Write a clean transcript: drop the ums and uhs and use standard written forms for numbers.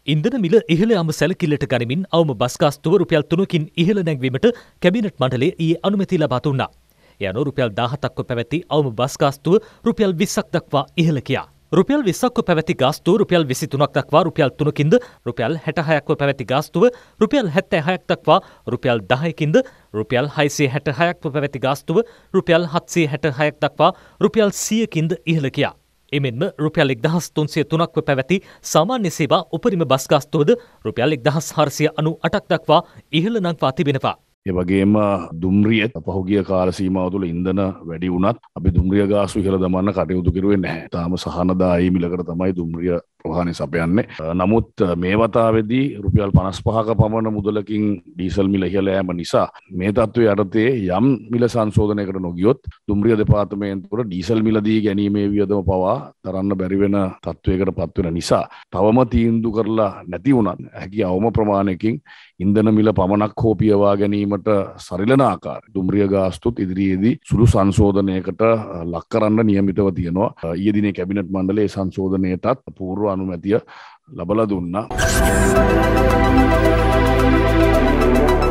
ඉන්ධන මිල ඉහළ යාම සැලකිල්ලට ගනිමින් අවම බස් ගාස්තුව රුපියල් 3කින් ඉහළ නැංවීමට කැබිනට් මණ්ඩලය ඊයේ අනුමැතිය ලබා දුන්නා. ඒ අනුව රුපියල් 17ක්ව පැවැති අවම බස් ගාස්තුව රුපියල් 20ක් දක්වා ඉහළ ගියා. රුපියල් 20ක්ව පැවැති ගාස්තුව රුපියල් 23ක් දක්වා රුපියල් 3කින්ද රුපියල් 66ක්ව පැවැති ගාස්තුව රුපියල් 76ක් දක්වා රුපියල් 10කින්ද රුපියල් 666ක්ව පැවැති ගාස්තුව රුපියල් 766ක් දක්වා රුපියල් 100කින්ද ඉහළ ගියා. එමෙන්ම රුපියල් 1303ක්ව පැවැති සාමාන්‍ය සේවා උපරිම බස් ගාස්තුවද රුපියල් 1498ක් දක්වා ඉහළ නංවා තිබෙනවා. ඒ වගේම දුම්රිය පහුගිය කාල සීමාව තුළ ඉන්ධන වැඩි වුණත් අපි දුම්රිය ගාස්තු ඉහළ දමන්න කටයුතු කරුවේ නැහැ. තාම සහනදායී මිලකට තමයි දුම්රිය ප්‍රවාහනය සපයන්නේ. නමුත් මේ වතාවේදී රුපියල් 55ක පමණ මුදලකින් ඩීසල් මිල ඉහළ යෑම නිසා මේ තත්ත්වයේ යටතේ යම් මිල සංශෝධනයකට නොගියොත් දුම්රිය දෙපාර්තමේන්තුවර ඩීසල් මිල දී ගැනීමේ වියදම පවා දරන්න බැරි වෙන තත්ත්වයකට පත් වෙන නිසා තවම තීන්දුව කරලා නැති වුණත් හැකි අවම ප්‍රමාණයකින් ඉන්ධන මිල පමණක් හෝ පියවා ගැනීමට සරිලන ආකාරය දුම්රිය ගාස්තුත් ඉදිරියේදී සුළු සංශෝධනයකට ලක් කරන්න නියමිතව තියෙනවා. ඊයේ දිනේ කැබිනට් මණ්ඩලයේ සංශෝධනයටත් පූර්ව අනුමැතිය ලබලා දුන්නා.